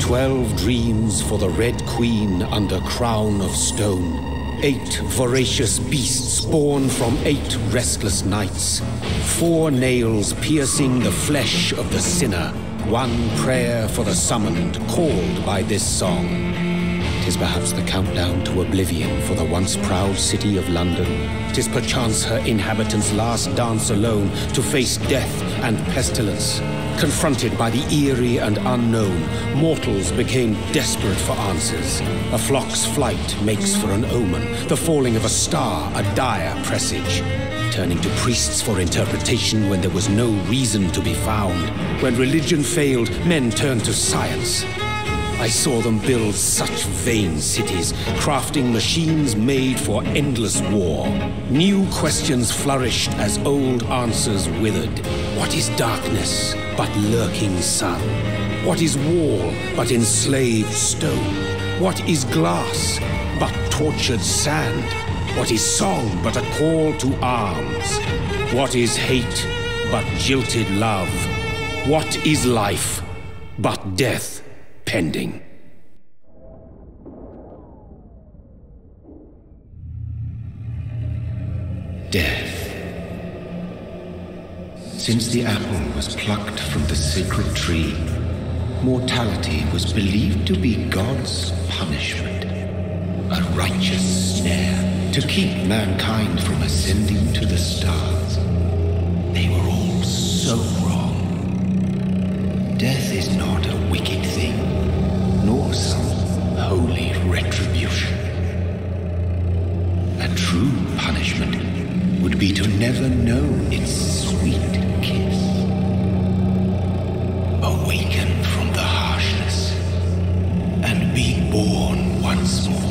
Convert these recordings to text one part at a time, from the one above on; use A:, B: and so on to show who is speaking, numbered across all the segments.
A: 12 dreams for the Red Queen under crown of stone. 8 voracious beasts born from 8 restless nights. 4 nails piercing the flesh of the sinner. 1 prayer for the summoned, called by this song. 'Tis perhaps the countdown to oblivion for the once proud city of London. 'Tis perchance her inhabitants' last dance alone to face death and pestilence. Confronted by the eerie and unknown, mortals became desperate for answers. A flock's flight makes for an omen, the falling of a star a dire presage. Turning to priests for interpretation when there was no reason to be found. When religion failed, men turned to science. I saw them build such vain cities, crafting machines made for endless war. New questions flourished as old answers withered. What is darkness but lurking sun? What is wall but enslaved stone? What is glass but tortured sand? What is song but a call to arms? What is hate but jilted love? What is life but death pending?
B: Death. Since the apple was plucked from the sacred tree, mortality was believed to be God's punishment, a righteous snare to keep mankind from ascending to the stars. They were all so wrong. Death is not a wicked thing, nor some holy retribution. A true punishment would be to never know its sweet kiss. Awaken from the harshness and be born once more.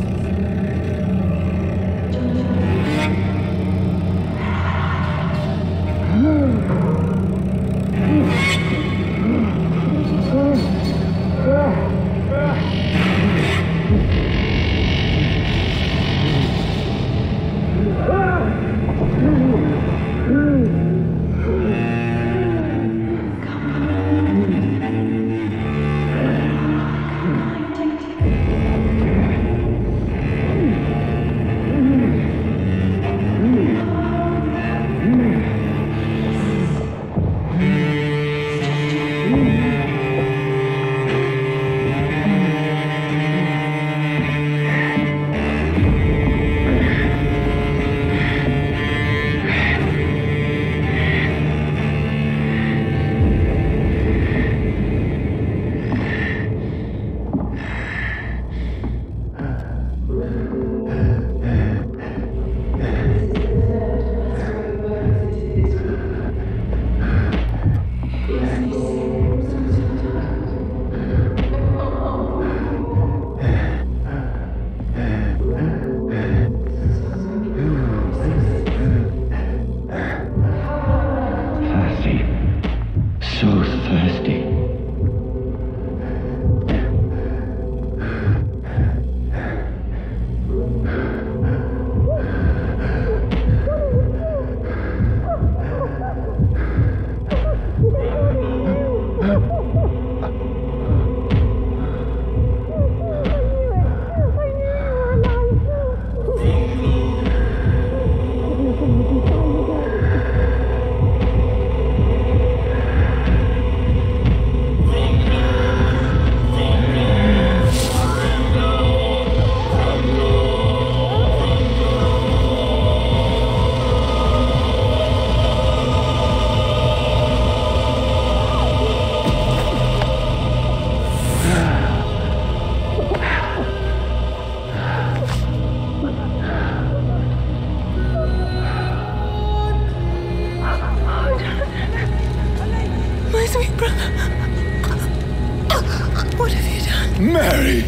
C: What have you done?
D: Mary!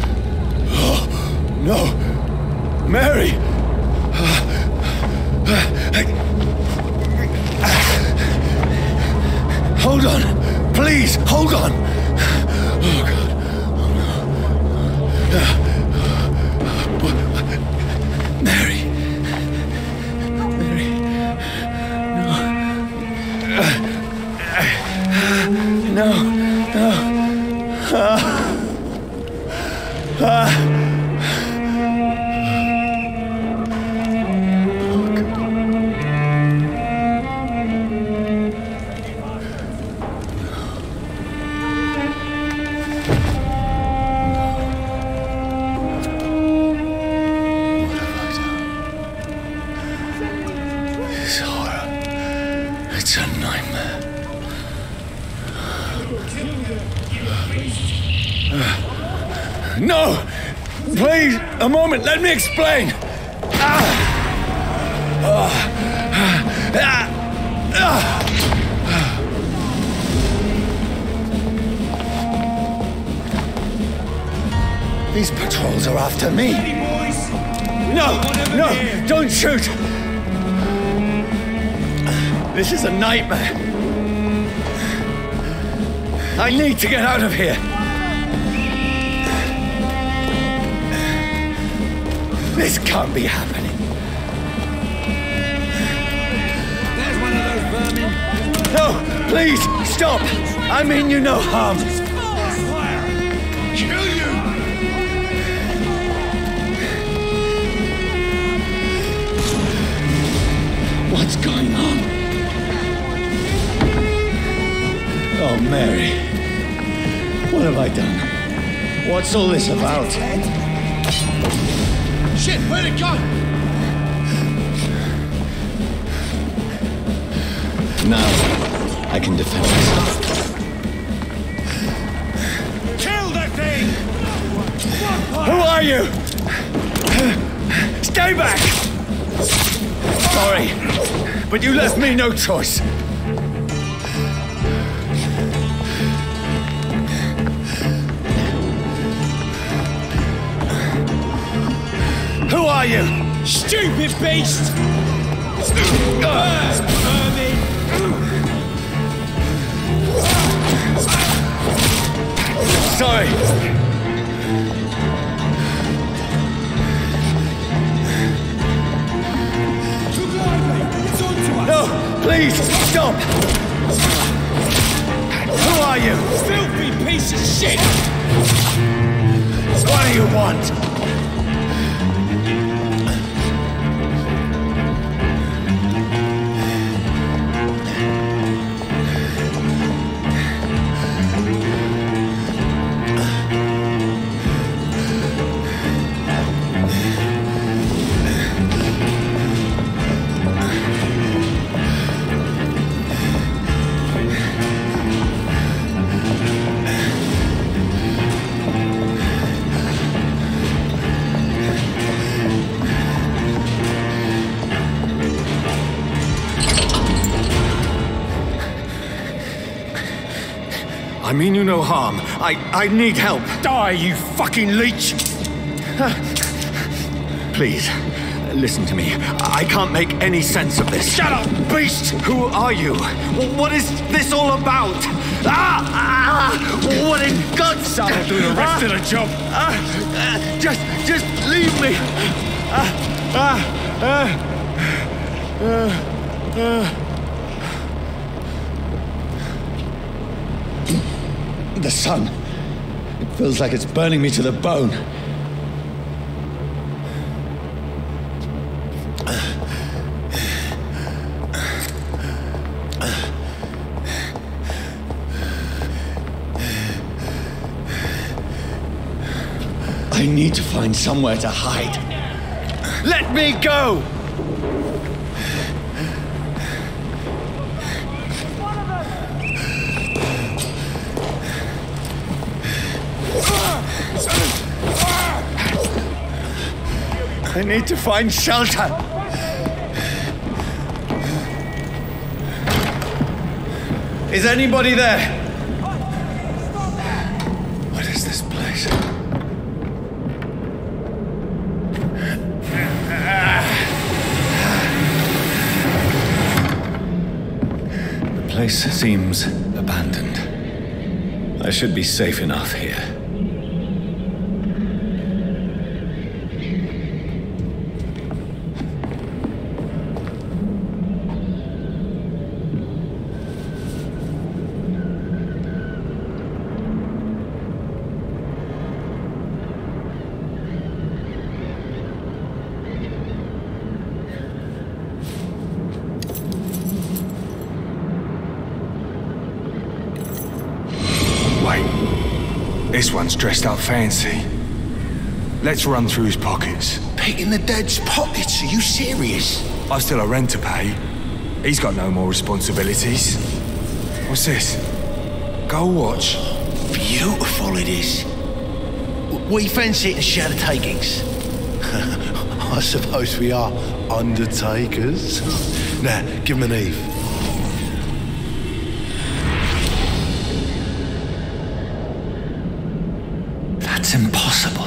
D: Oh, no! Mary! Hold on! Please, hold on! Oh, God. Oh, no. Mary! Mary! No! No! No! No! Please, a moment, let me explain! These patrols are after me! No! No! Don't shoot! This is a nightmare! I need to get out of here! This can't be happening!
E: There's one of those vermin!
D: No! Please! Stop! I mean you no harm!
E: Kill you!
D: What's going on? Oh, Mary. What have I done? What's all this about?
E: Shit, where'd it go?
D: Now, I can defend myself.
E: Kill that thing!
D: Who are you? Stay back! Sorry, but you left me no choice. Who are you?
E: Stupid beast! Vermin!
D: Sorry. No, please, stop! Who are you?
E: Filthy piece of shit!
D: What do you want? I mean you no harm. I need help. Die, you fucking leech! Please, listen to me. I can't make any sense of this. Shut up, beast! Who are you? What is this all about? What in God's...
E: Someone do the rest of the job.
D: Just leave me. The sun. It feels like it's burning me to the bone. I need to find somewhere to hide. Let me go! I need to find shelter. Is anybody there? What is this place? The place seems abandoned. I should be safe enough here.
F: This one's dressed up fancy. Let's run through his pockets.
B: Picking the dead's pockets? Are you serious?
F: I've still a rent to pay. He's got no more responsibilities. What's this? Gold watch.
B: Beautiful it is.
G: We fancy it and share the takings. I suppose we are undertakers. Now, give him an Eve.
D: That's impossible.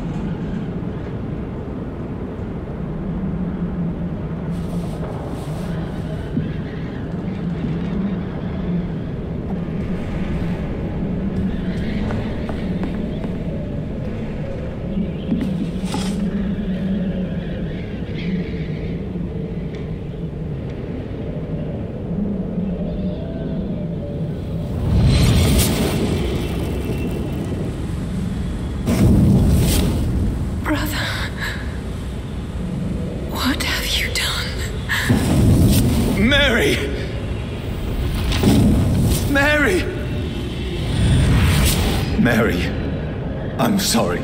D: Mary, I'm sorry.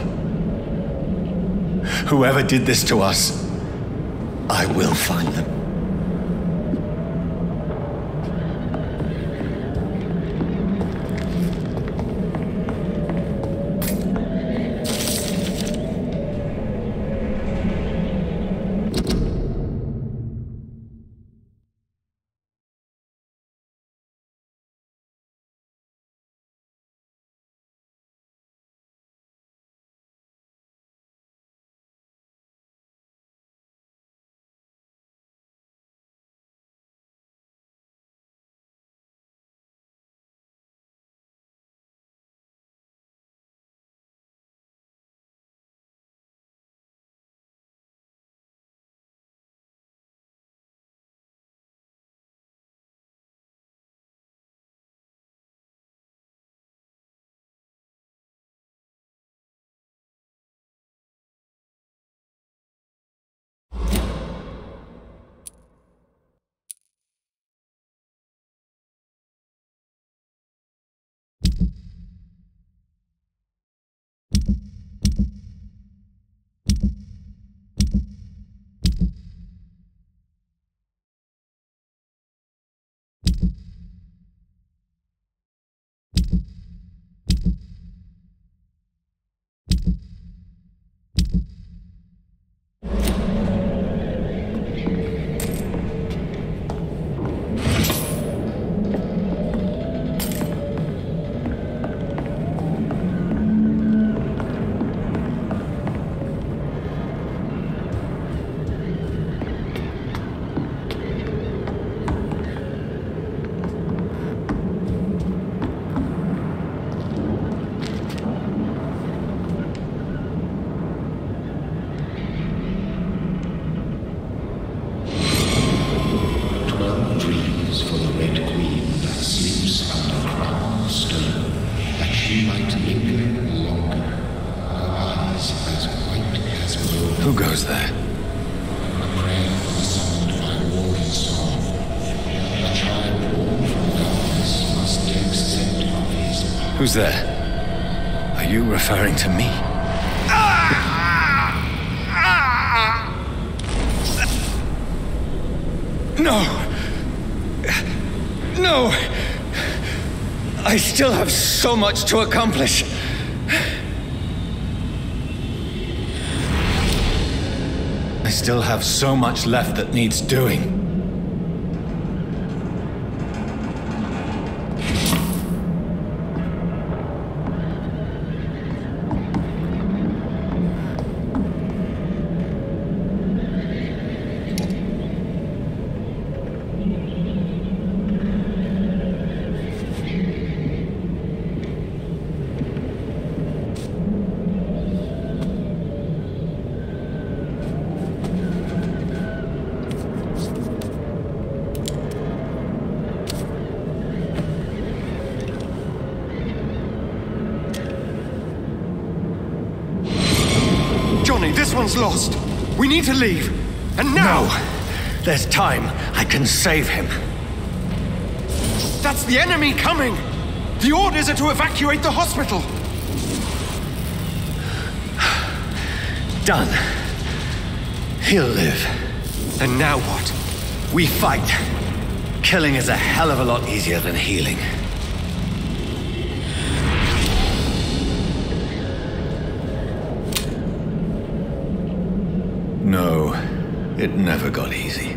D: Whoever did this to us, I will find them. Who goes there? Who's there? Are you referring to me? No! No! I still have so much to accomplish. I still have so much left that needs doing.
H: This one's lost. We need to leave. And now!
D: No! There's time. I can save him.
H: That's the enemy coming! The orders are to evacuate the hospital!
D: Done. He'll live.
H: And now what?
D: We fight. Killing is a hell of a lot easier than healing. No, it never got easy.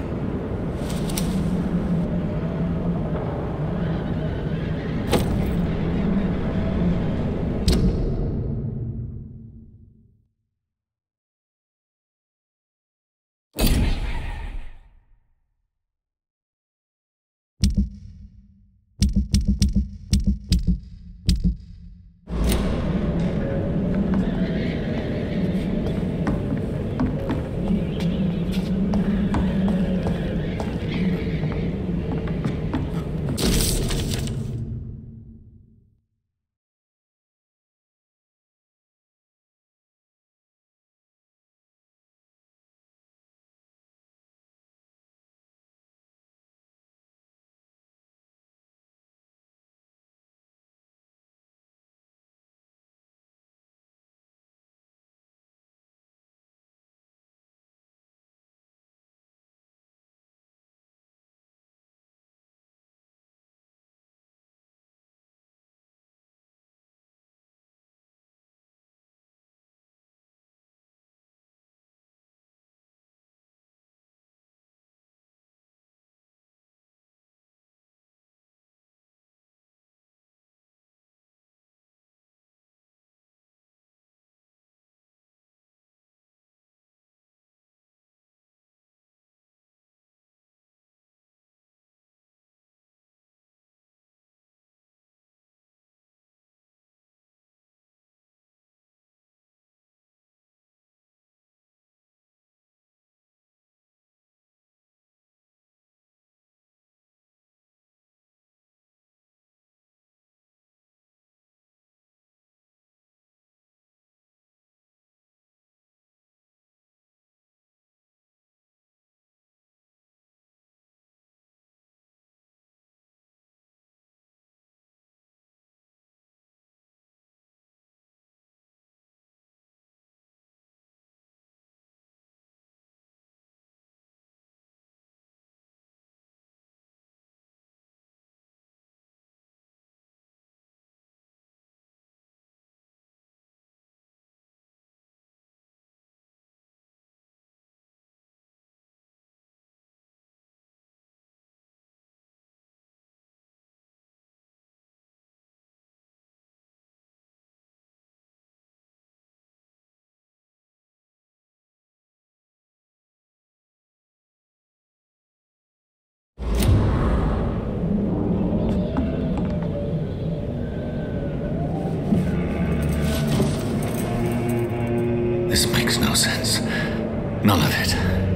D: This makes no sense. None of it.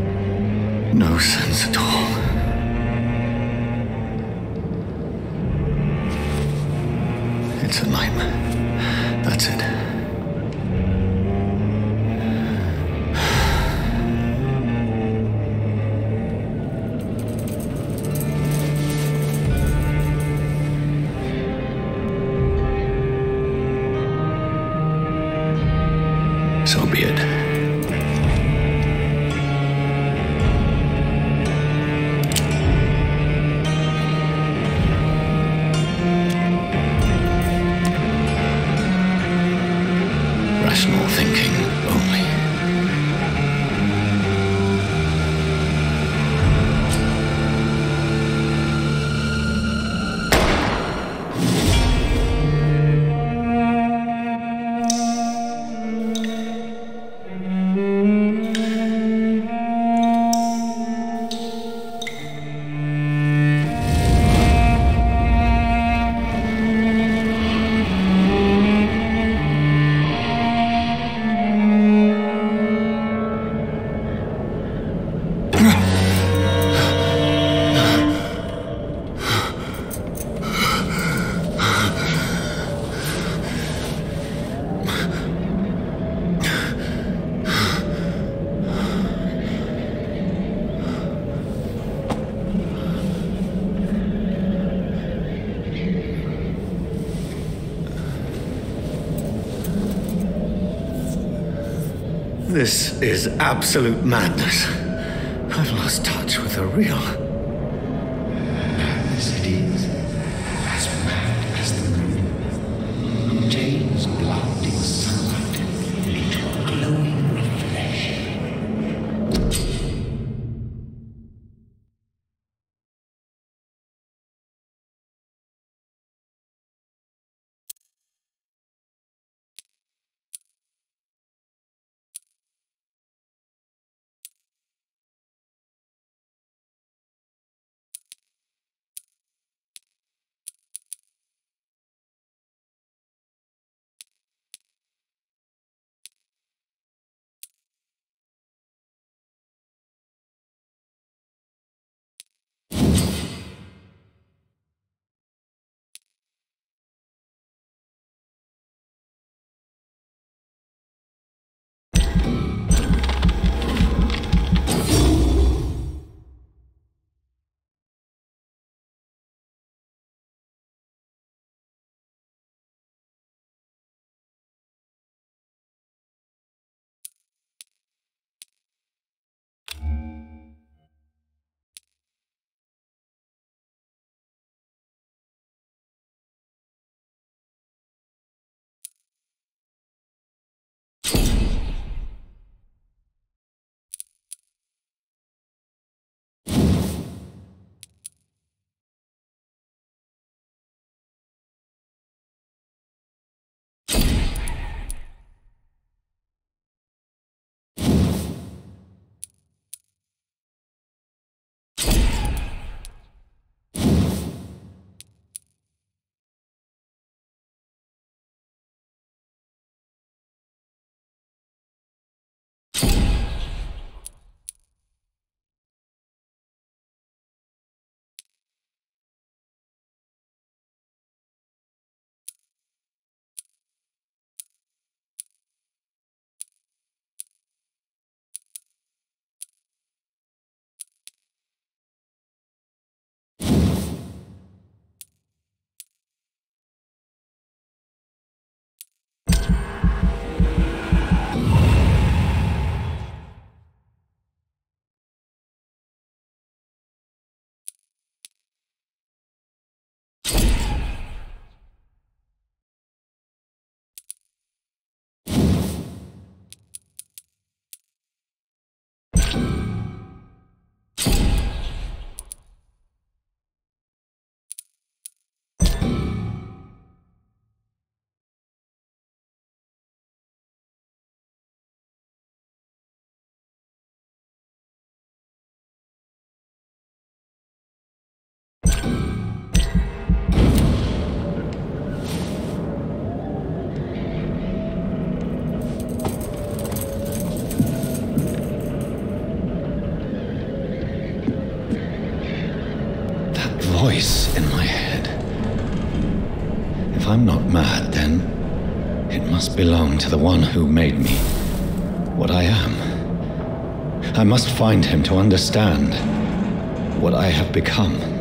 D: No sense at all. It's a nightmare. That's it. So be it. Rational thinking only. This is absolute madness. I've lost touch with the real.
B: Madness it is. As mad as the moon. Changes blood in sunlight into a glowing reflection. If I'm not mad, then it must belong to the one who made me what I am. I must find him to understand what I have become.